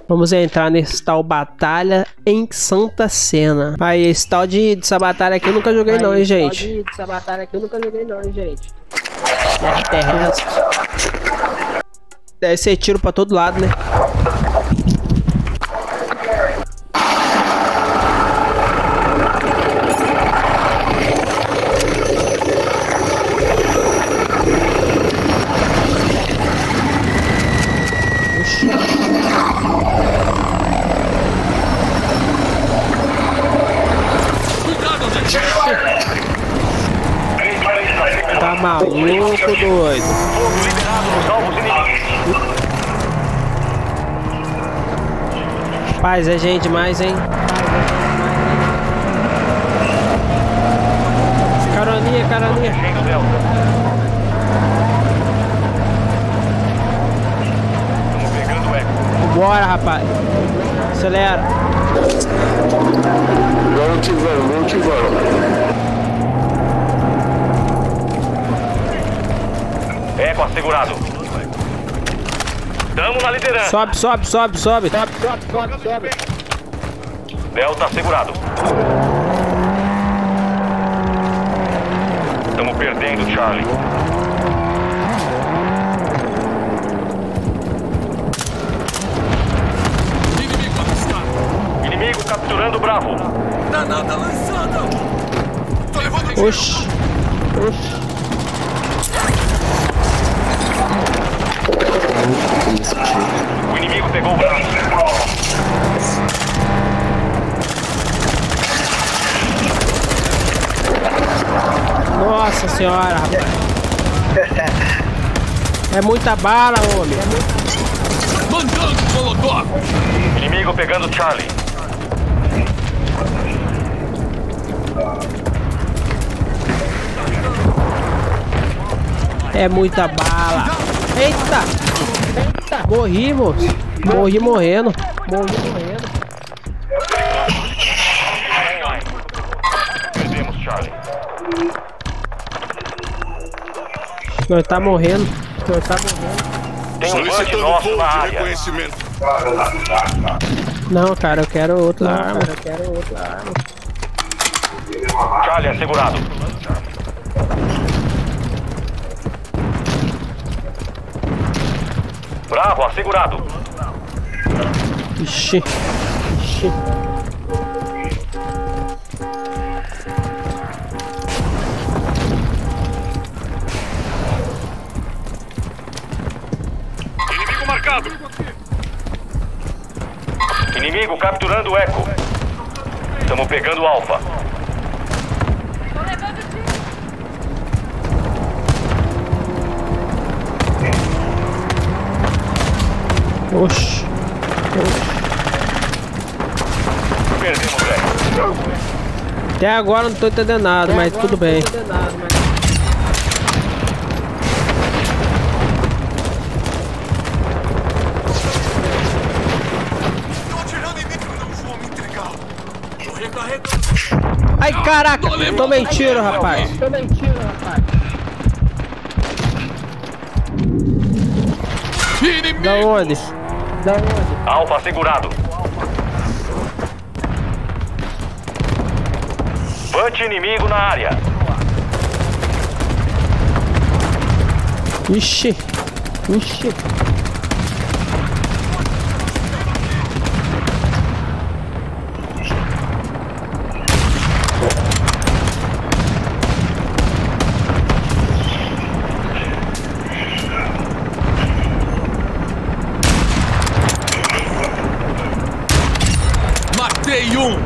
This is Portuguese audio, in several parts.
Vamos entrar nesse tal batalha em Santa Cena. Aí, esse tal dessa batalha aqui eu nunca joguei não, hein, gente. Essa batalha aqui eu nunca joguei não, hein, gente. Guerra terrestre. Deve ser tiro pra todo lado, né? Tá maluco, doido? Rapaz, é gente demais, hein? Caroninha, caroninha. Bora, rapaz. Acelera. Vamos que vamos. Eco assegurado. Tamo na liderança. Sobe, sobe, sobe, sobe. Sobe. Delta assegurado. Estamos perdendo, Charlie. Inimigo capturando o Bravo. Danada lançada. Tô levando aqui. Oxi. O inimigo pegou o Bravo. Nossa senhora, rapaz. É muita bala, homem. Mandando Molotov. Inimigo pegando Charlie. É muita bala. Eita. Morri, moço. Morri morrendo. Perdemos, Charlie. Nós tá morrendo. Tem um bunch Solicitando nosso voo na de área. reconhecimento. Não, cara, eu quero outra arma. Charlie assegurado. Bravo assegurado. Ixi. Inimigo marcado. Inimigo capturando o Eco. Estamos pegando o Alfa. Oxi. Perdemos o Eco. Até agora não tô entendendo nada, mas tudo bem. Tô atirando em mim, não vou me entregar. Tô recarregando. Ai, caraca. Tomei tiro, rapaz. Inimigo. Da onde? Alfa assegurado. Bunch inimigo na área. Ixi. Matei um.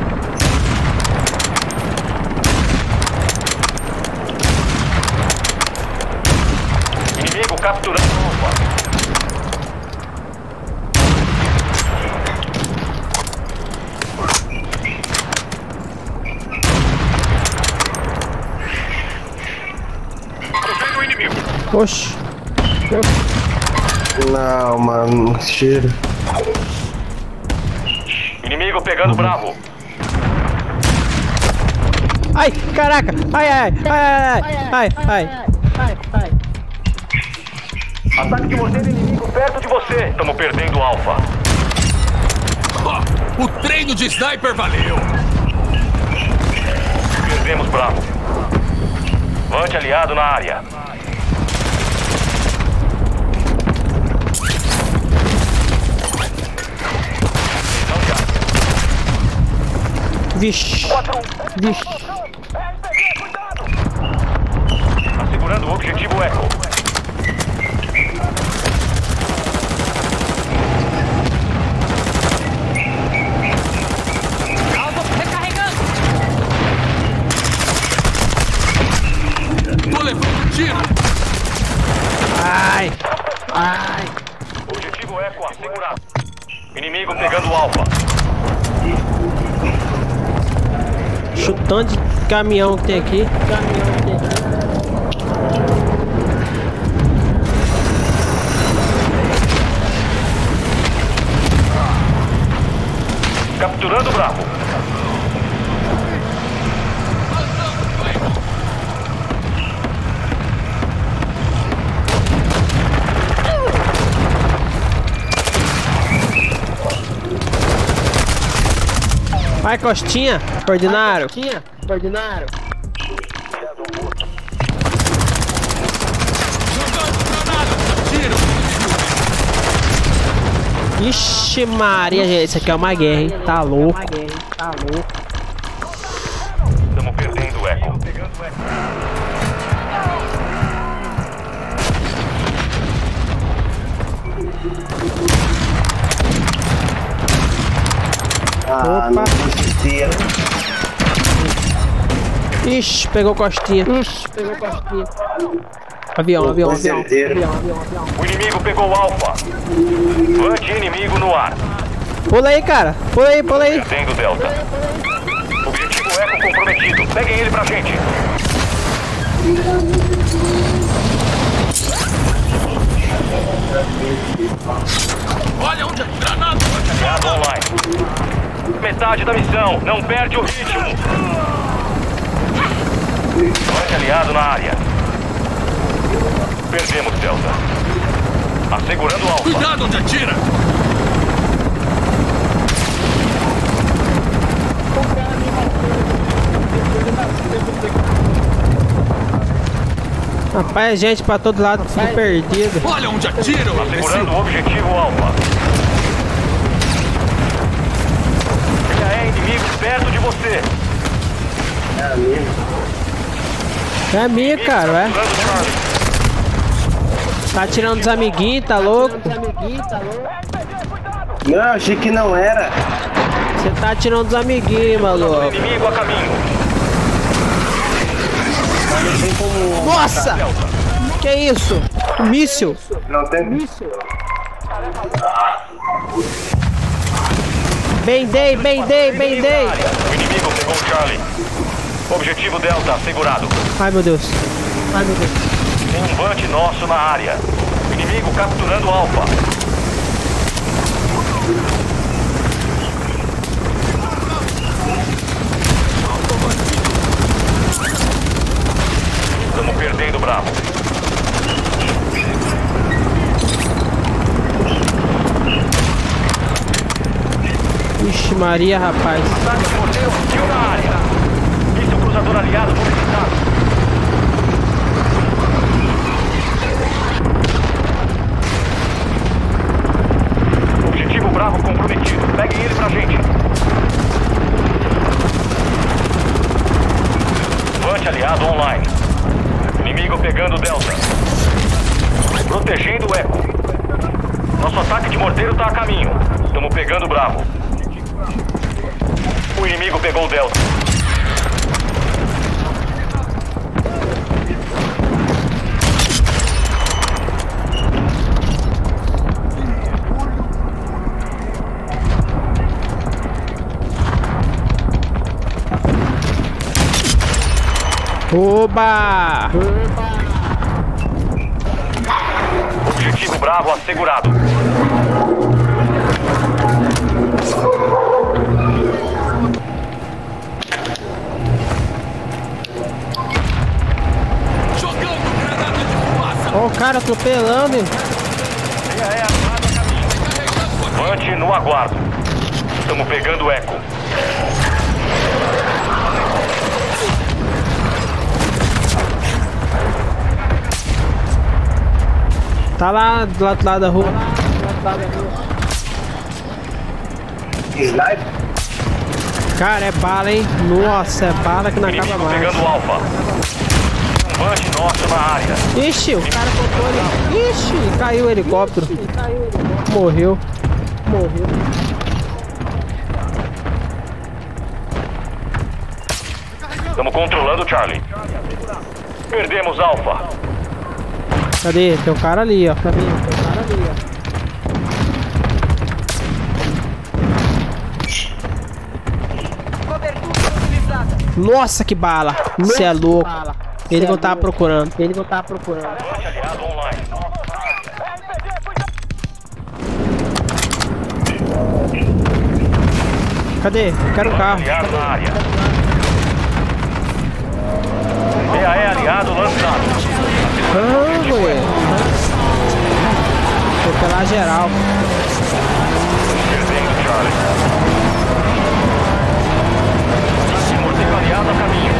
Inimigo capturando o Alfa. Tô vendo o inimigo. Oxi. Não, mano, tiro. Inimigo pegando o Bravo. Ai, caraca. Ai. Ataque de morteiro inimigo perto de você. Estamos perdendo o Alfa. O treino de sniper valeu! Perdemos Bravo. Vante aliado na área. Vixe. Vixe. Assegurando o objetivo Echo. Tô levando tiro! Ai. Ai. Objetivo Echo assegurado. Inimigo pegando o Alfa. Chutando de caminhão que tem aqui. Capturando Bravo. Vai, Costinha. Ordinário. Ordinário. Ixi Maria, gente. Isso aqui é uma guerra, hein? Tá louco. Estamos perdendo o Echo. Ah, não existia. Ixi, pegou Costinha. Avião. Com certeza. O inimigo pegou o Alfa. Vante inimigo no ar. Pula aí, cara. Pula aí. Perdendo o Delta. Objetivo Echo comprometido. Peguem ele pra gente. Olha onde a granada! Aliado online. Metade da missão. Não perde o ritmo. Vante aliado na área. Perdemos Delta. Assegurando o Alfa. Cuidado onde atira! Rapaz, gente pra todo lado, tudo perdido. Olha onde atira! Segurando o objetivo Alfa. Já é inimigo perto de você. É minha, cara, é. Capturando Charlie. Tá tirando dos amiguinhos, tá louco? Não, achei que não era. Você tá tirando dos amiguinhos, maluco. Inimigo a caminho. Não tem como. Nossa! Que isso? Um míssil? Não tem. Bendei. O inimigo pegou o Charlie. Objetivo Delta assegurado. Ai, meu Deus. Tem um Vante nosso na área. O inimigo capturando o Alfa. Estamos perdendo o Bravo. Ixi Maria, rapaz. Ataque de morteiro hostil na área. Esse é o cruzador aliado mobilizado. Objetivo Bravo comprometido. Peguem ele pra gente. Vante aliado online. Inimigo pegando o Delta. Protegendo o Echo. Nosso ataque de morteiro tá a caminho. Estamos pegando o Bravo. O inimigo pegou o Delta. Oba! Objetivo Bravo assegurado. Jogando granada de fumaça! Ó o cara atropelando. Vante no aguardo. Estamos pegando o eco. Tá lá do outro lado da rua. Sniper? Cara, é bala, hein? Nossa, é bala que não acaba Inimigo mais. pegando o alfa. Um bunch nosso na área. Ixi, o cara botou ali. Ixi, caiu o helicóptero. Morreu. Estamos controlando o Charlie. Perdemos alfa. Cadê? Tem um cara ali, ó. Nossa, que bala! Você é louco. Ele que eu tava procurando. Bunch aliado online. Cadê? Quero um carro. Aliado na área. PAE aliado lançado. Ah, moleque. Vou pelar geral. Perdendo Charlie. Morcego aliado a caminho.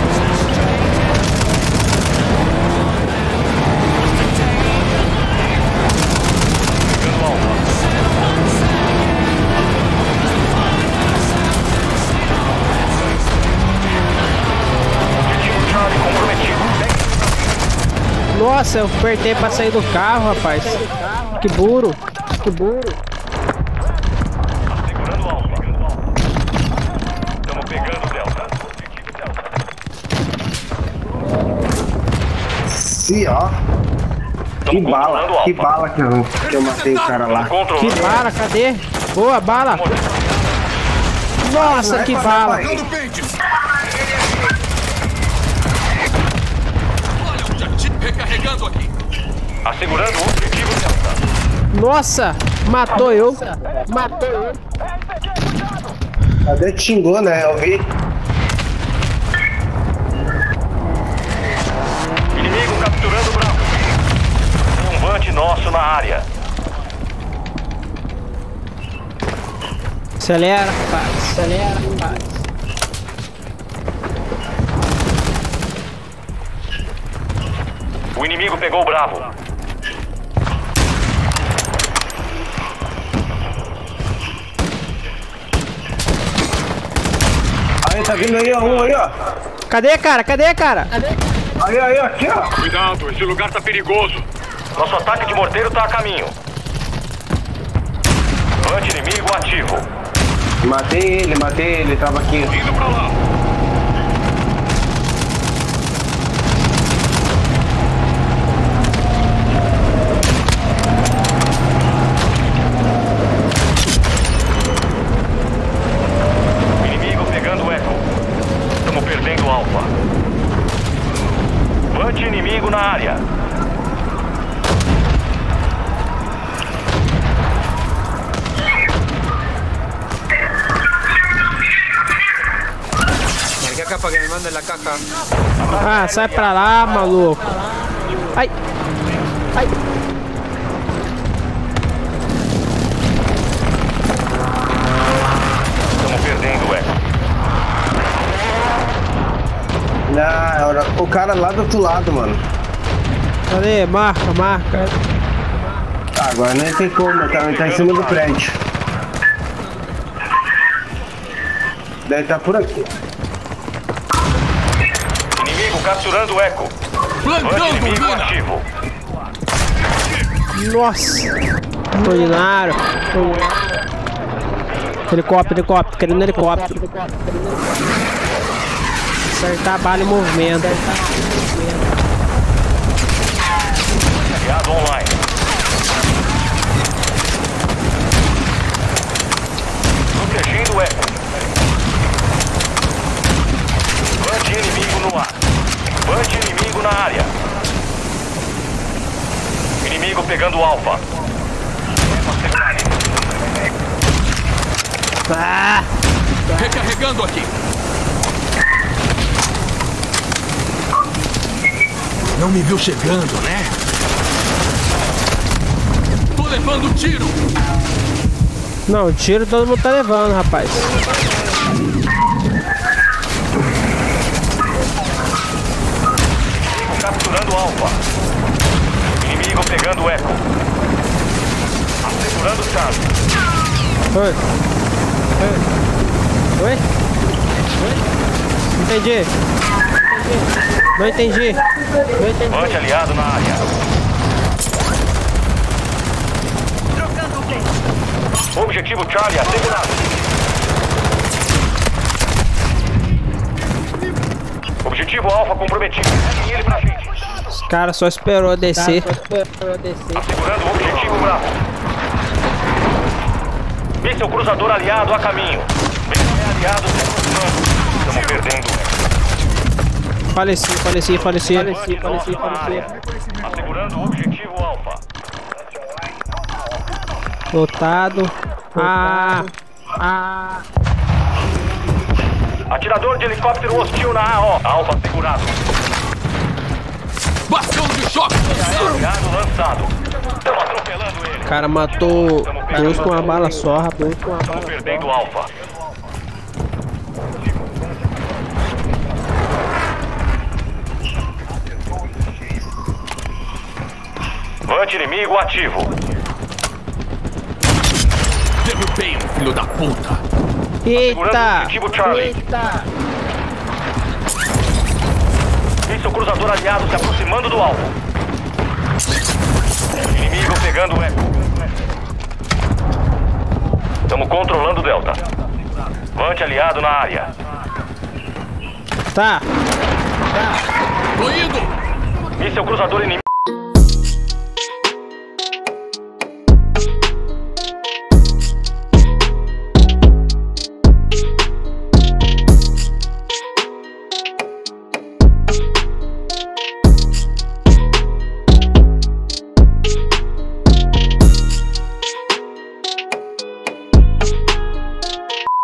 Pegando alfa. Objetivo Charlie comprometido. Nossa, eu apertei pra sair do carro, rapaz. Que burro. Segurando o alfa. Estamos pegando o Delta. Sim, ó. Que Estamos bala, controlando o que alfa. bala que eu matei o cara lá. Controlando. Que bala, cadê? Boa, bala. Nossa, que bala. Pegando pentes. Olha onde atira. Recarregando aqui. Assegurando o objetivo Delta. Nossa, matou eu. Até xingou, né? Eu vi. Inimigo capturando o Bravo. Tem um bunch nosso na área. Acelera, rapaz. O inimigo pegou o Bravo. Aí, tá vindo aí, ó. Um aí, ó. Cadê, cara? Aí, aqui, ó. Cuidado, esse lugar tá perigoso. Nosso ataque de morteiro tá a caminho. Bunch inimigo ativo. Matei ele, tava aqui. Indo pra lá. O inimigo pegando o eco. Estamos perdendo o alfa. Bunch inimigo na área. Marqué acá para que me manden la caja. Ah, sai pra lá, maluco. Ai. Estamos perdendo o eco. O cara lá do outro lado, mano. Cadê? Marca. Tá, agora nem tem como, ele tá em cima do prédio. Deve estar por aqui. Inimigo capturando o eco. Bunch inimigo ativo. Nossa. Ordinário. Helicóptero, querendo helicóptero. Acertar a bala em movimento. Aliado online. Protegendo o eco. Bunch inimigo no ar. Bunch inimigo na área. Inimigo pegando o alfa. Ah, Recarregando aqui. Não me viu chegando, né? Tô levando tiro. Não, tiro todo mundo tá levando, rapaz. Capturando o Alfa. Inimigo pegando o Echo. Segurando o Charlie. Oi. Oi? Entendi. Não entendi. Levante aliado na área. Objetivo Charlie assegurado. Objetivo Alfa comprometido. E ele pra frente. Os caras só esperou descer. Segurando o objetivo Bravo. Míssil cruzador aliado a caminho. Míssil aliado se aproximando. Estamos perdendo. Faleci. Assegurando o objetivo Alfa. Lotado. Atirador de helicóptero hostil na AO. Alfa segurado. Bastão de choque! Aliado lançado. Estamos atropelando ele. O cara matou dois com uma bala só, rapaz. Estamos perdendo o Alfa. Vante inimigo ativo. Derrubei um filho da puta! Segurando o Eita! objetivo Charlie. Míssil cruzador aliado se aproximando do alvo. Inimigo pegando o Echo. Estamos controlando o Delta. Vante aliado na área. Tá. Tô indo! Míssil cruzador inimigo.